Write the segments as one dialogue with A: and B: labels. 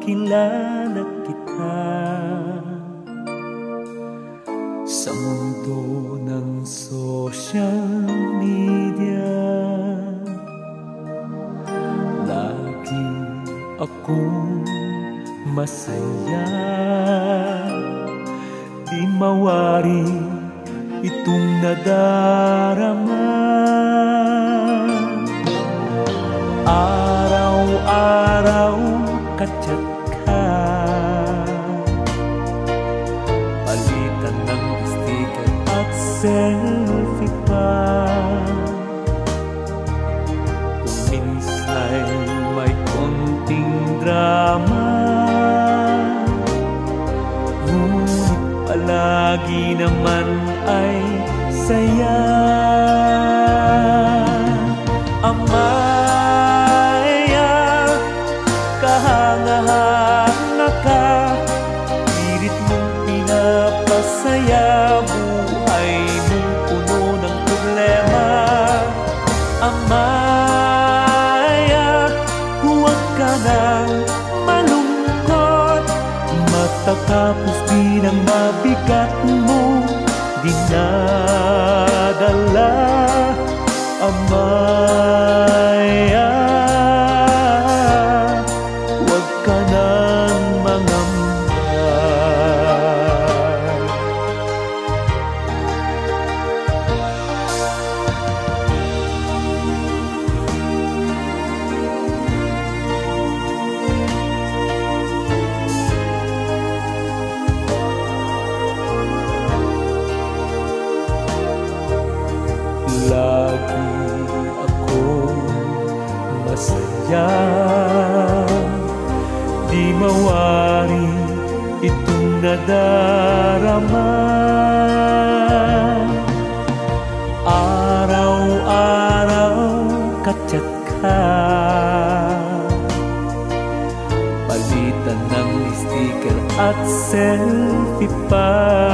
A: makilala kita sa mundo ng social media. Lagi akong masaya, di mawari itong nadarama. Araw-araw ka-chat ka, palitan ng sticker at selfie pa. Kung minsan may konting drama, ngunit palagi naman ay saya. Amaya, kahanga-hanga ka, pilit mong pinapasaya, buhay mong puno ng problema. Amaya, huwag ka nang malungkot, matatapos din ang mabigat mo dinadala. Amaya, huwag ka nang mangamba. Lagi akong masaya, di mawari itong nadarama. Araw-araw ka-chat ka, palitan ng sticker at selfie pa.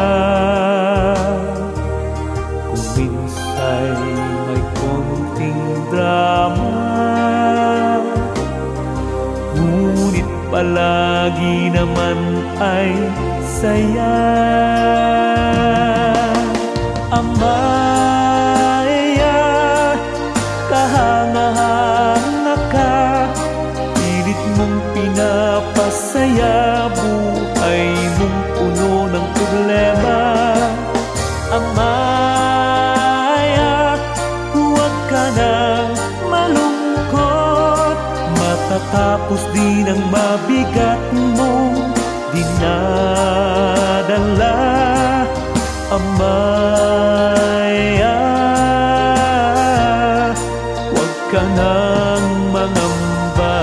A: Kung minsan may konting drama, ngunit palagi naman ay saya. Amaya, kahanga-hanga ka, pilit mong pinapasaya, buhay mong puno ng problema. Amaya, huwag ka nang malungkot, matatapos din ang mabigat mong dinadala. Amaya, huwag ka nang mangamba.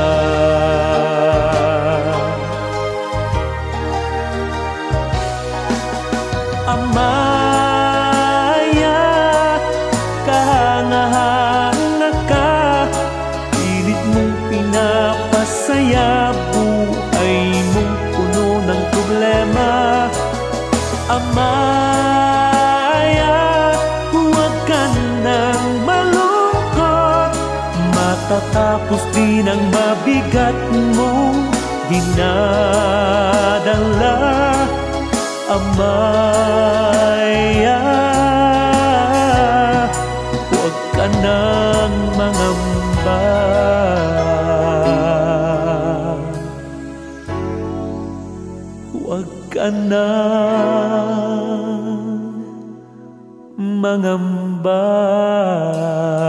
A: Amaya, kahanga-hanga ka, pilit mong pinapasaya, buhay mong puno ng problema. Amaya, huwag ka nang malungkot, matatapos din ang mabigat mong dinadala. Amaya, huwag ka nang mangamba. Huwag ka nang mangamba.